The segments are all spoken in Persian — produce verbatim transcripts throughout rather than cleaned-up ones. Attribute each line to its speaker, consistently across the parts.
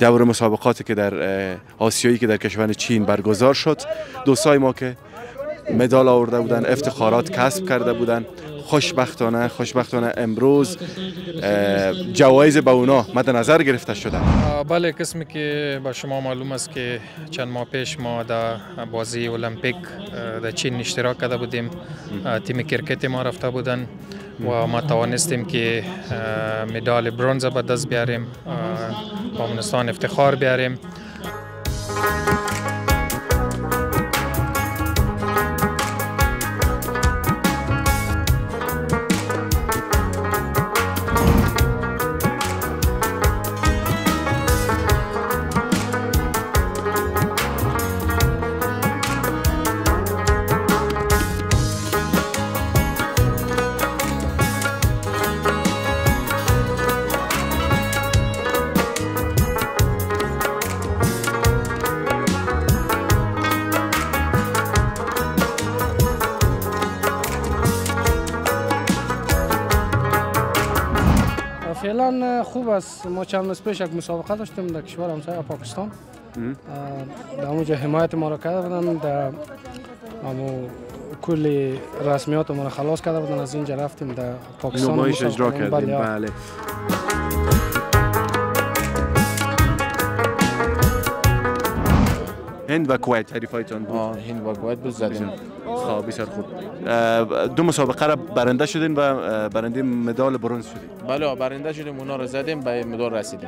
Speaker 1: دور مسابقاتی که در آسیایی که در کشور چین برگزار شد. دوستای ما که مدال آورده بودن، افتخارات کسب کرده بودن، خوشبختانه خوشبختانه امروز جوایز به اونا مد نظر گرفته شده.
Speaker 2: بله، قسمی که با شما معلوم است که چند ماه پیش ما در بازی المپیک در چین اشتراک کرده بودیم. تیم کرکت ما رفته بودن و ما توانستیم که مدال برنز به دست بیاریم، با افغانستان افتخار بیاریم.
Speaker 3: فعلا خوب است. ما چند روز پیش یک مسابقه داشتیم در کشور همسایه پاکستان. در اونجا حمایت ما را کرده بودن، در امو کلی رسمیات ما را خلاص کرده بودن. از اینجا رفتیم در پاکستان
Speaker 1: نمایش اجرا کردیم. بله. هند و کویت حریفایتان بود.
Speaker 4: هند و کویت بود زدیم.
Speaker 1: خب بسیار خوب. دو مسابقه را برنده شدین و برنده مدال برنز شدین.
Speaker 4: بله، برنده شدیم، اونا رو زدیم، به مدال رسیدیم.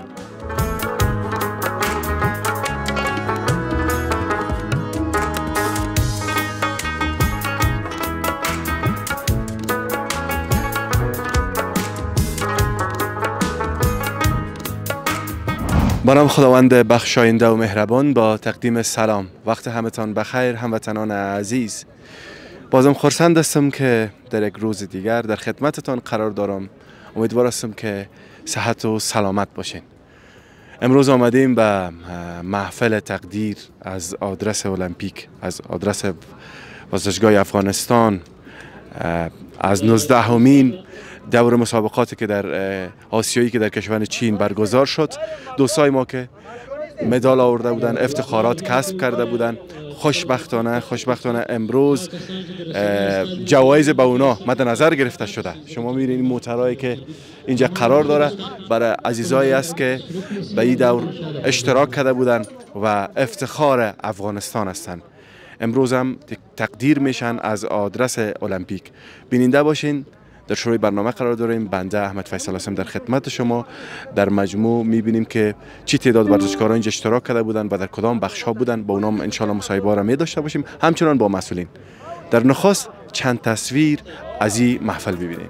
Speaker 1: با نام خداوند بخشاینده و مهربان، با تقدیم سلام، وقت همتان بخیر هموطنان عزیز. بازم خرسند هستم که در یک روز دیگر در خدمتتان قرار دارم. امیدوار هستم که صحت و سلامت باشین. امروز آمدیم به محفل تقدیر از آدرس المپیک، از آدرس ورزشگاه افغانستان، از نوزدهمین دور مسابقاتی که در آسیایی که در کشور چین برگزار شد. دوستای ما که مدال آورده بودن، افتخارات کسب کرده بودن، خوشبختانه خوشبختانه امروز جوایز به اونا مد نظر گرفته شده. شما می‌بینید این موترایی که اینجا قرار داره برای عزیزایی است که به این دور اشتراک کرده بودن و افتخار افغانستان هستند. امروز هم تقدیر میشن از آدرس المپیک. بیننده باشین. در شروع برنامه قرار داریم. بنده احمد فیصل هستم در خدمت شما. در مجموع میبینیم که چی تعداد ورزشکاران اینجا اشتراک کرده بودن و در کدام بخش ها بودن. با اونام ان شاء الله مصاحبه را می داشته باشیم، همچنان با مسئولین. در نخست چند تصویر از این محفل ببینیم.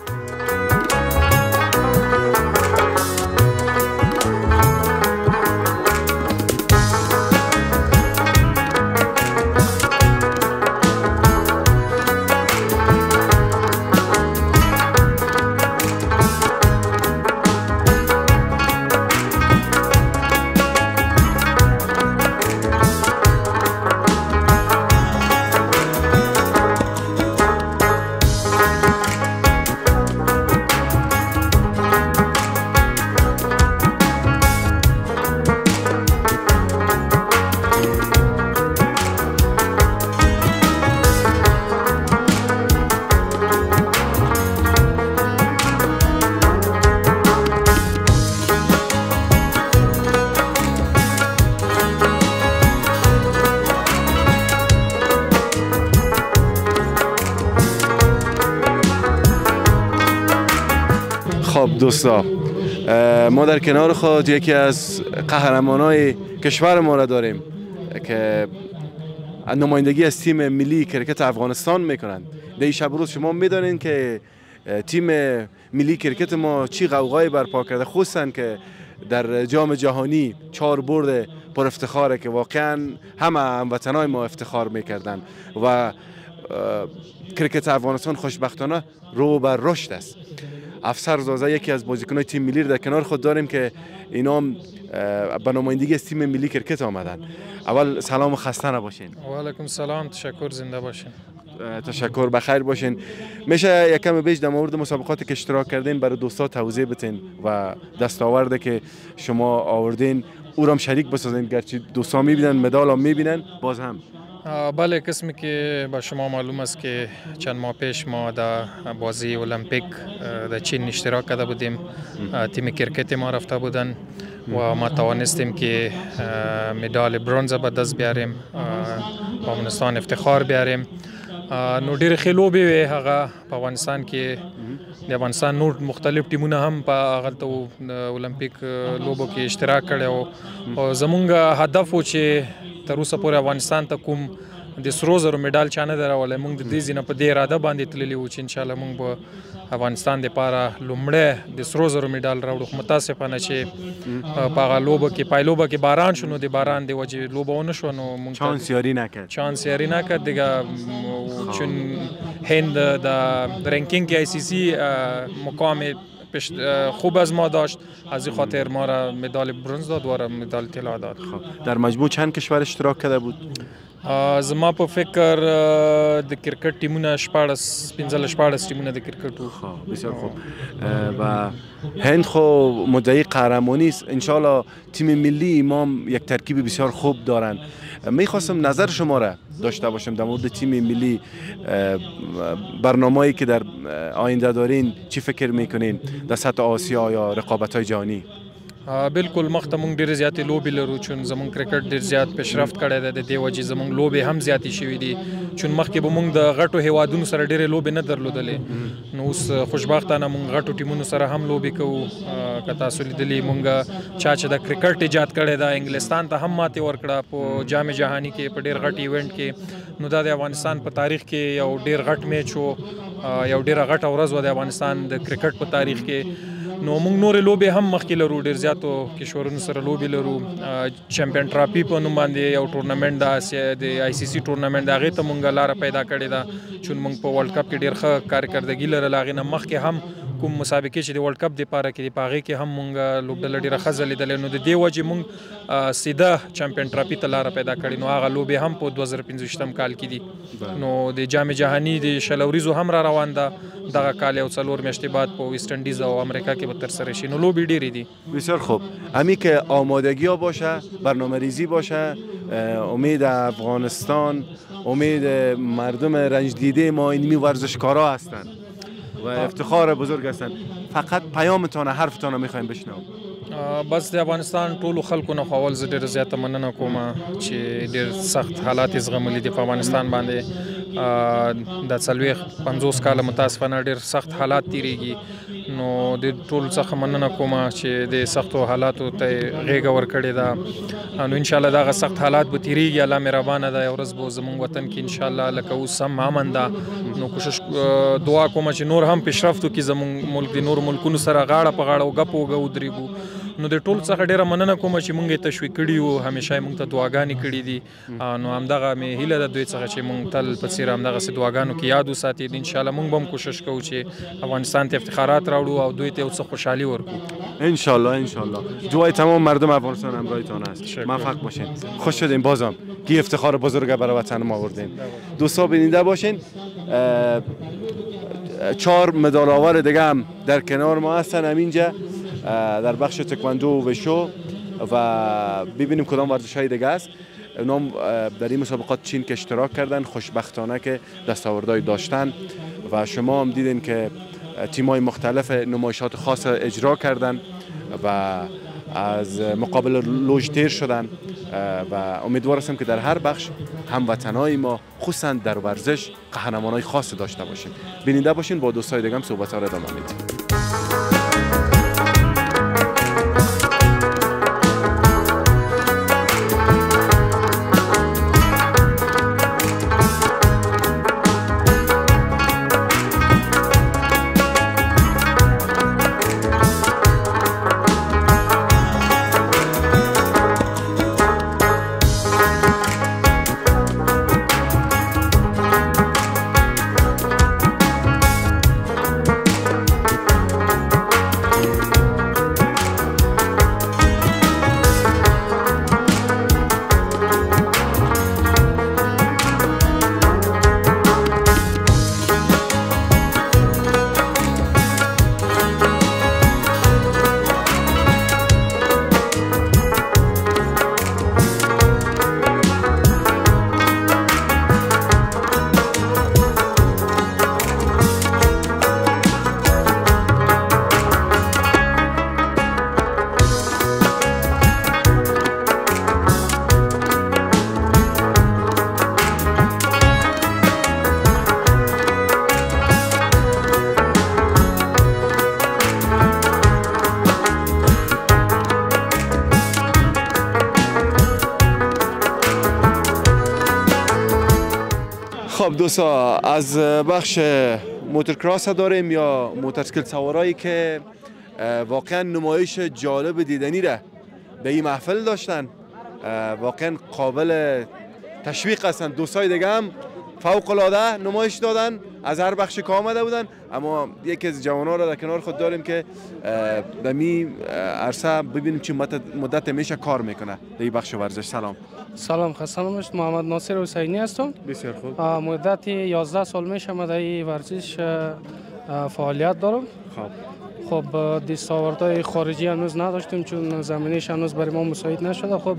Speaker 1: خب دوستا، ما در کنار خود یکی از قهرمانای کشور ما را داریم که نمایندگی از تیم ملی کرکت افغانستان میکنند. در این شب روز شما میدانید که تیم ملی کرکت ما چی غوغای برپا کرده، خصوصا که در جام جهانی چهار برد پر افتخاره که واقعا همه هموطنای ما افتخار میکردن و کرکت افغانستان خوشبختانه رو بر رشد است. افسر زازه یکی از بازیکنان تیم ملی در کنار خود داریم که اینا به نمایندگی از تیم ملی کرکت آمدن. اول سلام و خسته نباشین.
Speaker 2: و علیکم سلام، تشکر، زنده باشین.
Speaker 1: تشکر، بخیر باشین. میشه یکم بیش در مورد مسابقاتی که اشتراک کردین برای دوستا توضیح بتین و دستاورده که شما آوردین او را شریک بسازین، گرچه دوستان میبینن مدال هم میبینن باز هم؟
Speaker 2: بله، قسمی که با شما معلوم است که چند ماه پیش ما در بازی المپیک در چین اشتراک کرده بودیم. تیم کرکت ما رفته بودن و ما توانستیم که مدال برنز به دست بیاریم، به افغانستان افتخار بیاریم. نو ډېرې ښې لوبې وې هغه په افغانستان کې. د افغانستان نور مختلف ټیمونه هم په هغلته المپیک لوبو کې اشتراک کړی و او زمونږ هدف و چې تر اوسه پورې افغانستان ته کوم د سرو زرو مډال چا نه دی راوړی. موږ د دې ځینه په دې اراده باندې تللي وو چې انشاءالله موږ به افغانستان دپاره لومړی د سرو زرو مډال راوړو. خو متاسفانه چې په هغه لوبه کې پایلوبه کې باران شو، نو د باران د وجې لوبه ونه شوه، نو موږ
Speaker 1: چانس یاری نکرد
Speaker 2: چانس یاری نکرد دیگه. چون هند در رنکینگ آی سی سی مقام خوب از ما داشت، از این خاطر ما را مدال برنز داد و مدال طلا داد.
Speaker 1: در مجموع چند کشور اشتراک کرده بود؟
Speaker 2: زما په فکر د کرکټ ټیمونه شپاړس پنځلس شپاړس ټیمونه د کرکټ وو.
Speaker 1: بسیار خوب. و هند خو مدعی قهرمانی است. انشالله تیم ملی امام یک ترکیب بسیار خوب دارند. میخواستم نظر شما را داشته باشم در مورد تیم ملی، برنامه‌ای که در آینده دارین چی فکر میکنین در سطح آسیا یا رقابت‌های جهانی؟
Speaker 2: بالکل مخته مونږ ډېرې زیاتې لوبې لرو، چون زمونږ کرکټ ډېر زیات پیشرفت کړی دی. د دې وجې زمونږ لوبې هم زیاتې شوي دي، چون مخکې به مونږ د غټو هیوادونو سره ډېرې لوبې نه درلودلې. نو اوس خوشبختانه مونږ غټو ټیمونو سره هم لوبې کوو. که تاسو لیدلي مونږ چا چې د کرکټ ایجاد کړی دا انګلستان ته هم ماتې ورکړه په جام جهاني کې په ډېر غټ ایونټ کې. نو دا د افغانستان په تاریخ کې یو ډېر غټ میچ و، یو ډېره غټه ورځ وه د افغانستان د کرکټ په تاریخ کې. نو موږ نورې لوبې هم مخکې لرو، ډېر زیاتو کشورونو سره لوبې لرو. چمپیون ټرافي په نوم باندې یو ټورنمنټ د د آی سی سی ټورنمنټ د هغې ته موږ لاره پیدا کړې ده، چون موږ په ورلډ کپ کې ډېر ښه کارکردګي لرله. هغې نه مخکې هم کوم مسابقې چې د ورلډ کپ دپاره کې دي په هغې کې هم موږ لوبډله ډېره ښه ځلېدلې. نو د دې وجې موږ سیده چمپیون ټرافي ته لاره پیدا کړې. نو هغه لوبې هم په دوه زره پنځویشتم کال کې دي. نو د جام جهاني د شل اوریزو هم را روان ده دغه کال، یو څلور میاشتې بعد په ویسټ انډیز او امریکا کې به ترسره شي. نو لوبې ډېرې دي.
Speaker 1: بسیار خوب. همین که آمادگی ها باشه، برنامه ریزی باشه، امید افغانستان، امید مردم رنج دیده ما اینمی ورزشکارا هستند و افتخار بزرگ هستند. فقط پیامتان حرفتان میخوایم بشنوم.
Speaker 2: بس د افغانستان ټولو خلکو نه خو اول زه ډېره زیاته مننه کوم چې ډېر سخت حالات یې زغملي دي په افغانستان باندې. د څلوېښت پنځوس کاله متاسفانه ډېر سخت حالات تېرېږي. نو د ټولو څخه مننه کوم چې د سختو حالاتو ته یې غېږه ورکړې ده. نو انشاءالله دغه سخت حالات به تېرېږي. الله مهربانه ده، یو ورځ به زموږ وطن کې انشاءالله لکه اوس هم امن ده. نو کوشش دعا کوم چې نور هم پیشرفت وکړي زموږ ملک، د نورو ملکونو سره غاړه په غاړه وګپ وګه ودرېږو. نو د ټولو څخه ډېره مننه کوم چې موږ یې تشویق کړي یو، همیشه یې موږ ته دعاګانې کړي دي. نو همدغه مې هیله ده دوی څخه چې موږ تل په څېر همدغسې دعاګانو کې یاد وساتي. انشاءالله موږ به هم کوشش کوو چې افغانستان ته افتخارات راوړو او دوی ته یو څه خوشحالي ورکړو.
Speaker 1: انشاءالله انشاءالله. دعای تمام مردم افغانستان همراهتان است. موفق باشین. خوش شدیم بازم که افتخار بزرگ برای وطن ما آوردین. دوستا بیننده باشین. چهار مدال آور دیگه هم در کنار ما هستن همینجا در بخش تکواندو و شو، و ببینیم کدام ورزش های دیگه است. اونام در این مسابقات چین که اشتراک کردن، خوشبختانه که دستاوردهای داشتن و شما هم دیدین که تیم‌های مختلف نمایشات خاص اجرا کردن و از مقابل لوژتیر شدن و امیدوار هستم که در هر بخش هموطنای ما خصوصا در ورزش قهرمانای خاص داشته باشیم. بیننده باشین. با دوستای دیگه هم صحبت‌ها رو ادامه میدیم. خب دوستا، از بخش موتورکراس داریم یا موتورسیکل سوارایی که واقعا نمایش جالب دیدنی را به این محفل داشتن، واقعا قابل تشویق هستن. دوستای دیگه هم فوق العاده نمایش دادن، از هر بخش که آمده بودن، اما یکی از جوانان را در کنار خود داریم که در می عرصه ببینیم چه مدت میشه کار میکنه در این بخش ورزش. سلام.
Speaker 3: سلام، خسته نباشید. محمد ناصر حسینی هستم.
Speaker 1: بسیار خوب.
Speaker 3: مدت یازده سال میشه من در این ورزش فعالیت دارم.
Speaker 1: خب
Speaker 3: خب دستاوردهای خارجی هنوز نداشتیم چون زمینش هنوز برای ما مساعد نشده. خب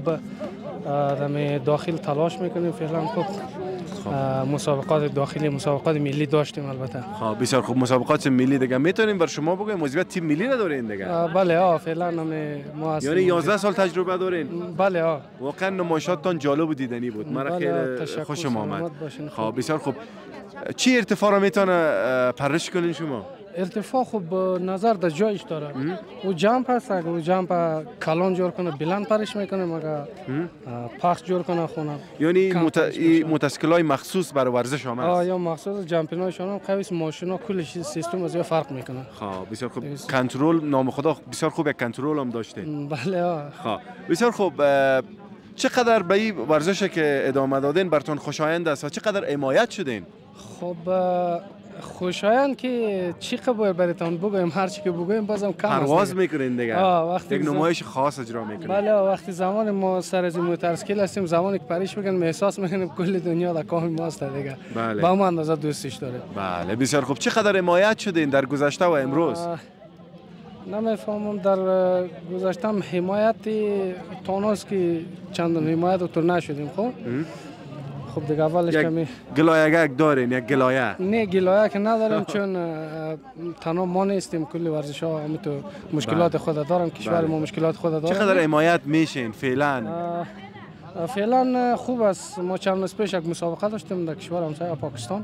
Speaker 3: در داخل تلاش میکنیم فعلا. خب مسابقات داخلی، مسابقات ملی داشتیم البته.
Speaker 1: خب بسیار خوب. مسابقات ملی دیگه میتونیم بر شما بگیم موضوعیت تیم ملی را دارین دیگه؟
Speaker 3: بله ها، فعلا هم ما هستیم.
Speaker 1: یعنی یازده سال تجربه دارین؟
Speaker 3: بله ها.
Speaker 1: واقعا نمایشاتتان جالب و دیدنی بود. من خیلی خوشم آمد. خب بسیار خوب. چی ارتفاع را میتونه پرش کنین شما؟
Speaker 3: ارتفاع خوب نظر در جایش داره. او جمپ هست، اگه او جمپ کلان جور کنه بلند پرش میکنه، مگه پخش جور کنه خونه.
Speaker 1: یعنی موتورسیکل‌های مخصوص برای ورزش آمد؟
Speaker 3: آه یا مخصوص جمپینایشون هم قوی ماشینا کلش سیستم از فرق میکنه.
Speaker 1: خب بسیار خوب. کنترل نام خدا بسیار خوب، یک کنترل هم داشته.
Speaker 3: بله ها.
Speaker 1: خب بسیار خوب. چقدر به این ورزش که ادامه دادین براتون خوشایند است و چقدر حمایت شدین؟
Speaker 3: خب خوشایند که چی قبول براتون بگویم، هر چی که بگویم بازم کم است.
Speaker 1: پرواز میکنین دیگه.
Speaker 3: وقتی
Speaker 1: یک نمایش خاص اجرا میکنین.
Speaker 3: بله وقتی زمان ما سر از موتورسیکل هستیم، زمانی که پریش میکنیم احساس میکنیم کل دنیا در کام ماست دیگه.
Speaker 1: بله.
Speaker 3: با ما اندازه دوستش داره.
Speaker 1: بله بسیار خوب. چقدر حمایت شدین در گذشته و امروز؟
Speaker 3: نمیفهمم. در گذشته حمایت توناست که چندان حمایت تو نشدیم. خب خب دیگه اولش کمی
Speaker 1: گلایه دارین یا گلایه؟
Speaker 3: نه گلایه که نداریم چون تنها ما نیستیم، کلی ورزش ها هم تو مشکلات خود دارن، کشور ما مشکلات خود داره.
Speaker 1: چقدر حمایت میشین فعلا؟
Speaker 3: فعلا خوب است. ما چند روز پیش یک مسابقه داشتیم در کشور همسایه پاکستان.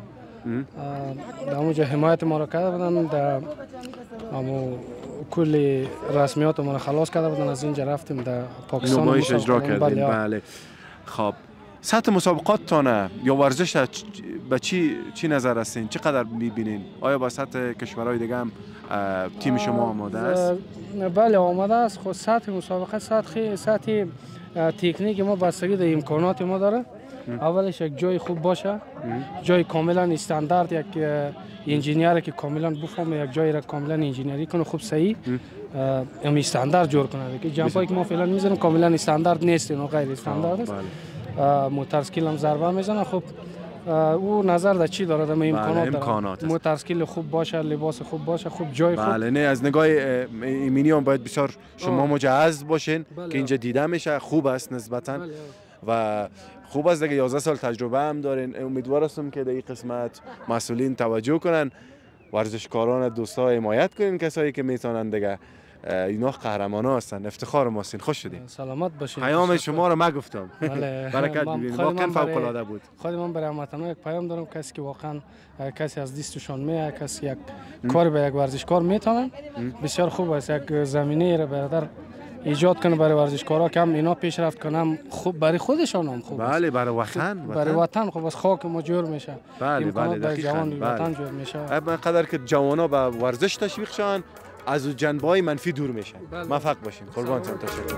Speaker 3: در اونجا حمایت ما را کرده بودن، در همو کلی رسمیات ما را خلاص کرده بودن، از اینجا رفتیم در پاکستان
Speaker 1: نمایش اجرا کردیم. بله. خب سطح مسابقات تانه یا ورزش به چی چی نظر هستین؟ چقدر میبینین؟ آیا با سطح کشورهای دیگه هم تیم شما آماده است؟
Speaker 3: بله آماده است. خود سطح مسابقه سطح سطح تکنیک ما بستگی در امکانات ما داره. اولش یک جای خوب باشه، جای کاملا استاندارد، یک انجینیر که کاملا بفهمه یک جایی را کاملا انجینیری کنه خوب صحیح ام استاندارد جور کنه. که جمپایی که ما فعلا میزنیم کاملا استاندارد نیست و غیر استاندارد است. موتورسیکل هم ضربه میزنه. خب او نظر در چی داره؟ در امکانات,
Speaker 1: امکانات
Speaker 3: داره. موتورسیکل خوب باشه، لباس خوب باشه، خوب جای خوب.
Speaker 1: بله. نه از نگاه ایمنی هم باید بسیار شما مجهز باشین. بله. که اینجا دیده میشه خوب است نسبتا. بله. و خوب است دیگه. یازده سال تجربه هم دارین. امیدوار هستم که در این قسمت مسئولین توجه کنن، ورزشکاران دوستا حمایت کنین، کسایی که میتونن دیگه. اینا قهرمانا هستن، افتخار ما هستین. خوش شدین.
Speaker 3: سلامت باشین.
Speaker 1: پیام شما رو من گفتم.
Speaker 3: بله.
Speaker 1: برکت ببینید. واقعا فوق العاده بود.
Speaker 3: خود من برای هموطنان یک پیام دارم، کسی که واقعا کسی از دستشون میاد، کسی یک کار به یک ورزشکار میتونن، بسیار خوب است یک زمینه را برادر ایجاد کنه برای ورزشکارا که هم اینا پیشرفت کنم، خوب برای خودشان هم خوب.
Speaker 1: بله برای وطن.
Speaker 3: برای وطن خوب است. خاک ما جور میشه.
Speaker 1: بله بله
Speaker 3: برای جوان وطن جور میشه.
Speaker 1: قدر که جوانا به ورزش تشویق شون، از جنبه‌های منفی دور میشن. موفق باشین. قربانتون. تشکر.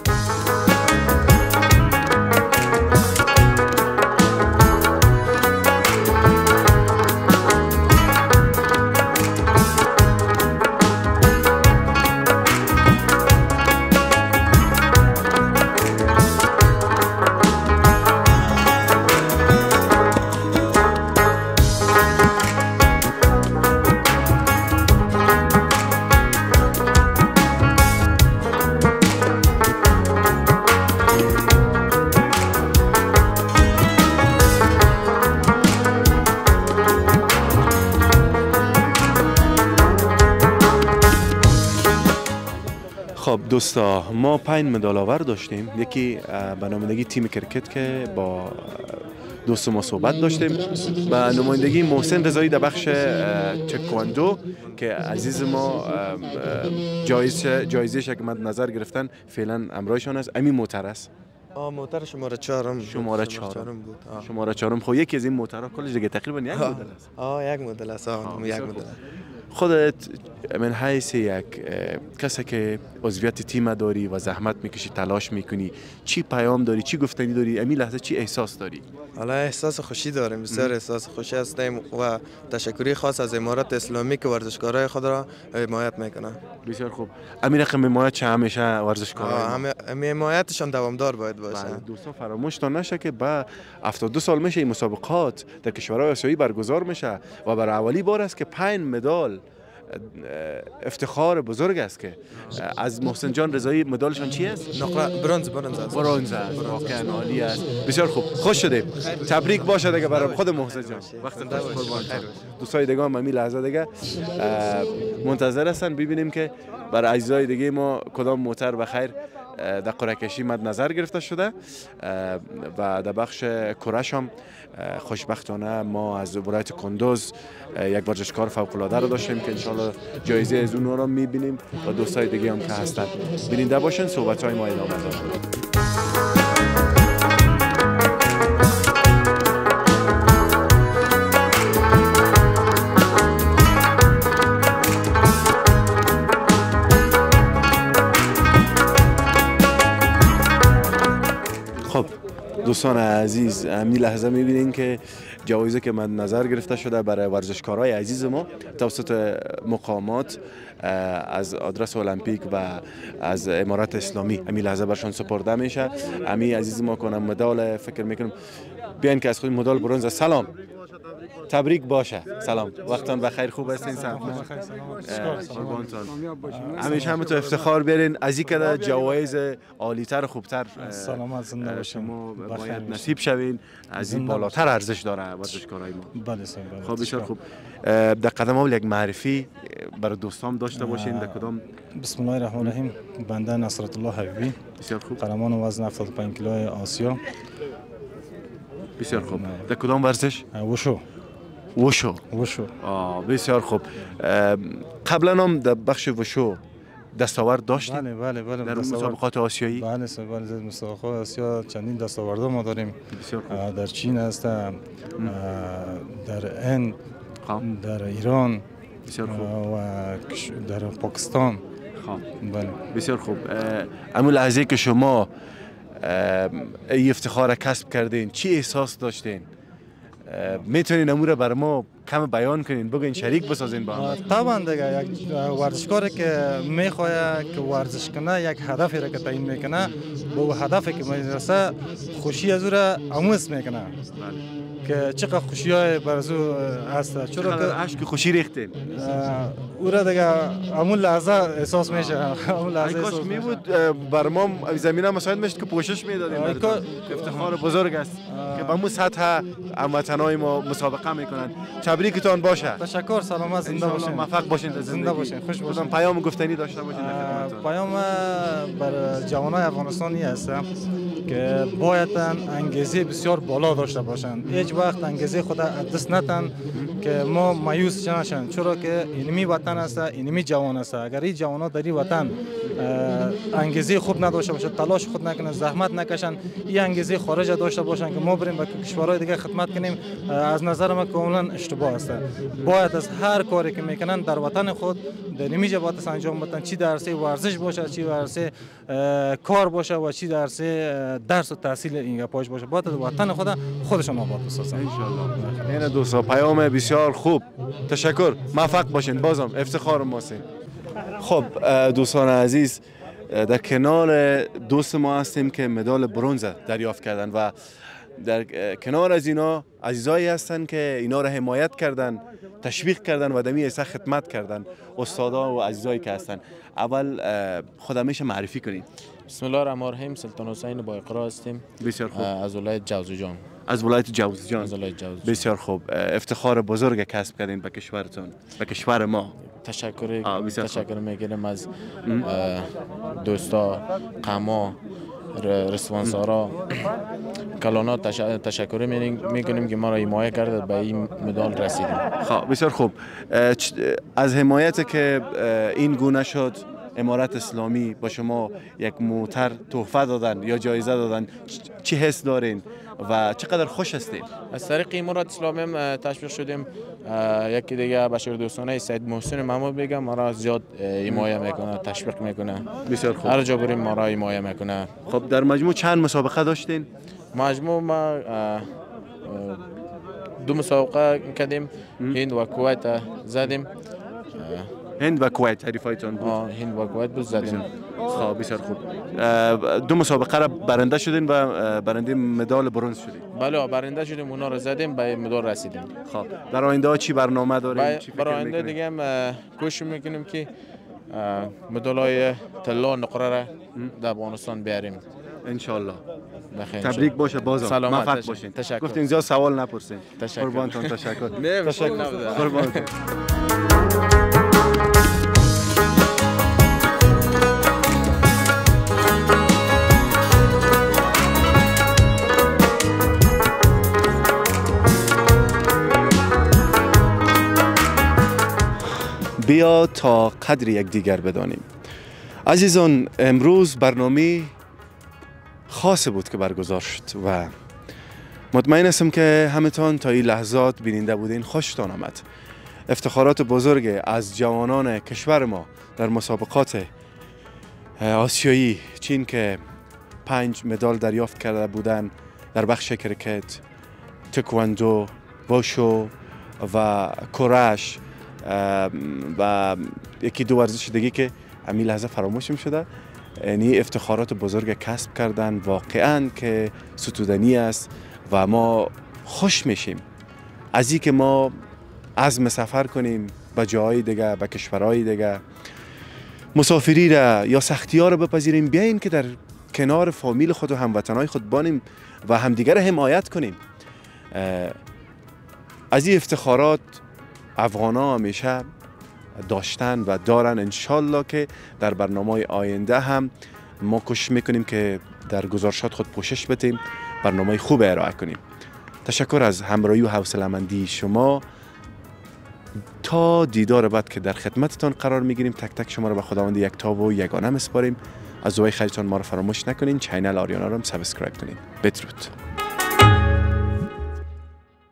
Speaker 1: خب دوستا، ما پنج مدال آور داشتیم. یکی به نمایندگی تیم کرکت که با دوست ما صحبت داشتیم، به نمایندگی محسن رضایی در بخش تکواندو که عزیز ما جایزه جایزه که مد نظر گرفتن فعلا امرایشان است. امی موتر است.
Speaker 5: آه موتر شماره چهارم
Speaker 1: شماره چهارم بود. شماره چهارم خب یکی از این موترها کلش دیگه تقریبا یک مدل است.
Speaker 5: آه یک مدل است. آه یک مدل.
Speaker 1: خودت من حیث یک کسی که عضویت تیم داری و زحمت میکشی تلاش میکنی چی پیام داری چی گفتنی داری امی لحظه چی احساس داری؟
Speaker 5: حالا احساس خوشی داریم بسیار احساس خوشی هستیم و تشکری خاص از امارات اسلامی که ورزشکارای خود را حمایت میکنه.
Speaker 1: بسیار خوب. امی رقم حمایت چه همیشه ورزشکارای
Speaker 5: همه همه حمایتشان دوامدار باید باشه.
Speaker 1: دوستان فراموش تا نشه که با هفتاد و دو سال میشه این مسابقات در کشورهای آسیایی برگزار میشه و برای اولی بار است که پنج مدال افتخار بزرگ است که از محسن جان رضایی مدالشان چی است؟
Speaker 5: نقره برنز برنز است.
Speaker 1: برنز است. واقعا عالی است. بسیار خوب. خوش شدیم. تبریک باشه دیگه برای خود محسن جان. وقت قربان دوستای دیگه هم همین لحظه دیگه منتظر هستن ببینیم که برای عزیزای دیگه ما کدام موتر بخیر در قرعه کشی مد نظر گرفته شده و در بخش کرش هم خوشبختانه ما از ولایت کندوز یک ورزشکار فوق العاده رو داشتیم که انشالله جایزه از اونها رو میبینیم و دوستای دیگه هم که هستن بیننده باشن صحبت های ما ادامه داره. دوستان عزیز همین لحظه میبینین که جوایزی که مد نظر گرفته شده برای ورزشکارای عزیز ما توسط مقامات از آدرس المپیک و از امارات اسلامی همین لحظه برشان سپرده میشه. همین عزیز ما کنم مدال فکر میکنم بیان که از خود مدال برنز. سلام تبریک باشه. سلام وقتان بخیر خوب هستین؟ سلام قربانتون. همیشه هم تو افتخار بیارین از این که جوایز عالی‌تر و خوبتر
Speaker 6: سلامت زنده باشین.
Speaker 1: شما باید نصیب شوین از این بالاتر ارزش داره ورزشکارای ما.
Speaker 6: بله سلام.
Speaker 1: خب بسیار خوب. در قدم اول یک معرفی برای دوستان داشته باشین در کدام؟
Speaker 6: بسم الله الرحمن الرحیم. بنده نصرت الله حبیبی
Speaker 1: بسیار خوب
Speaker 6: قهرمان وزن هفتاد و پنج کیلوی آسیا.
Speaker 1: بسیار خوب. در کدام ورزش؟
Speaker 6: وشو.
Speaker 1: وشو.
Speaker 6: وشو.
Speaker 1: آه بسیار خوب. قبلا هم در بخش وشو دستاورد داشتیم؟
Speaker 6: بله بله بله.
Speaker 1: در مسابقات آسیایی؟
Speaker 6: بله بله در مسابقات آسیا چندین دستاورد ما داریم.
Speaker 1: بسیار خوب.
Speaker 6: در چین است، در هند، در ایران
Speaker 1: بسیار خوب
Speaker 6: و در پاکستان.
Speaker 1: خب
Speaker 6: بله
Speaker 1: بسیار خوب. اما لحظه که شما ای افتخار کسب کردین چی احساس داشتین؟ میتونین امور بر ما کم بیان کنین بگین شریک بسازین با هم؟
Speaker 6: طبعا دیگه یک ورزشکاری که میخواد که ورزش کنه یک هدفی را که تعیین میکنه با هدفی که میرسه خوشی از او را آموز میکنه که چقدر خوشی های برزو هست.
Speaker 1: چرا که عشق خوشی ریختین
Speaker 6: او را دیگه همون لحظه احساس میشه. همون لحظه
Speaker 1: احساس می بود بر ما زمینه مساعد میشد که پوشش میدادیم. افتخار بزرگ است که با مو سطح هموطنای ما مسابقه میکنن. تبریکتان باشه.
Speaker 6: تشکر. سلامت زنده باشین.
Speaker 1: موفق باشین.
Speaker 6: زنده باشین. خوش باشین.
Speaker 1: پیام گفتنی داشته باشین.
Speaker 6: پیام بر جوانای افغانستانی است که باید انگیزه بسیار بالا داشته باشند. هیچ وقت انگیزه خود دست نتن که ما مایوس نشن، چرا که اینمی وطن است، اینمی جوان است. اگر این جوانا در این وطن انگیزه خوب نداشته باشند، تلاش خود نکنن، زحمت نکشن، این انگیزه خارج داشته باشن که ما بریم به کشورهای دیگه خدمت کنیم، از نظر من کاملا اشتباه است. باید از هر کاری که میکنن در وطن خود در اینمی جا باید انجام بدن، چی در عرصه ورزش باشه، چی در عرصه کار باشه و چی در عرصه درس و تحصیل این پاش باشه. باید وطن خود خودشون آباد بسازن ان شاء الله.
Speaker 1: این دوستا پیام بسیار خوب. تشکر. موفق باشین. بازم افتخار ماست. خب دوستان عزیز در کنار دوست ما هستیم که مدال برنز دریافت کردن و در کنار از اینا عزیزایی هستن که اینا را حمایت کردن، تشویق کردن و دمی ایسا خدمت کردن. استادا و عزیزایی که هستن اول خود میشه معرفی کنید.
Speaker 4: بسم الله الرحمن الرحیم. سلطان حسین با اقرا هستیم.
Speaker 1: بسیار خوب.
Speaker 4: از ولایت جوزجان.
Speaker 1: از ولایت جوزجان.
Speaker 4: از ولایت جوزجان.
Speaker 1: بسیار خوب. افتخار بزرگ کسب کردین به کشورتون، به کشور ما.
Speaker 4: تشکر تشکر میگیرم از دوستا قما رسوانسارا کلانا. تشکر میکنیم که ما را حمایت کرد به این مدال رسیدیم.
Speaker 1: خب بسیار خوب. از حمایت که این گونه شد امارت اسلامی با شما یک موتر تحفه دادن یا جایزه دادن، چی حس دارین و چقدر خوش هستین؟
Speaker 4: از طریق امارت اسلامی هم تشویق شدیم. یکی دیگه بشیر دوستانه سید محسن محمود بگم ما را زیاد حمایت میکنه، تشویق میکنه.
Speaker 1: بسیار خوب.
Speaker 4: هر جا بریم ما را حمایت میکنه.
Speaker 1: خب در مجموع چند مسابقه داشتین؟
Speaker 4: مجموع ما دو مسابقه کردیم، هند و کویت زدیم.
Speaker 1: هند و کویت حریفایتون بود؟
Speaker 4: هند و کویت بود زدیم.
Speaker 1: خب بسیار خوب. دو مسابقه را برنده شدین و برنده مدال برنز شدین؟
Speaker 4: بله برنده شدیم، اونا رو زدیم به مدال رسیدیم.
Speaker 1: خب در آینده چی برنامه دارین؟
Speaker 4: برای آینده دیگه هم کوشش میکنیم که مدالای طلا نقره را در افغانستان بیاریم
Speaker 1: ان شاء الله.
Speaker 4: بخیر.
Speaker 1: تبریک باشه بازم. موفق باشین.
Speaker 4: تشکر.
Speaker 1: گفتین زیاد سوال نپرسین.
Speaker 4: تشکر.
Speaker 1: قربانتون تشکر.
Speaker 4: تشکر.
Speaker 1: قربانتون. بیا تا قدر یک دیگر بدانیم. عزیزان امروز برنامه خاص بود که برگزار شد و مطمئن هستم که همتان تا این لحظات بیننده بودین خوشتان آمد. افتخارات بزرگ از جوانان کشور ما در مسابقات آسیایی، چین که پنج مدال دریافت کرده بودند در بخش کرکت، تکواندو، واشو و کورش و یکی دو ورزش دیگه که همین لحظه فراموشم شده، یعنی افتخارات بزرگ کسب کردن واقعا که ستودنی است و ما خوش میشیم از این که ما عزم سفر کنیم به جاهای دیگه، به کشورهای دیگه، مسافری را یا سختی ها را بپذیریم، بیاییم که در کنار فامیل خود و هموطنهای خود بانیم و همدیگر را حمایت کنیم. از این افتخارات افغان ها همیشه داشتن و دارن. انشالله که در برنامه آینده هم ما کوشش میکنیم که در گزارشات خود پوشش بدیم، برنامه خوب ارائه کنیم. تشکر از همراهی و حوصله‌مندی شما. تا دیدار بعد که در خدمتتان قرار میگیریم، تک تک شما را به خداوند یکتا و یگانه میسپاریم. از دعای خیرتان ما را فراموش نکنین. چینل آریانا را هم سابسکرایب کنین. بدرود.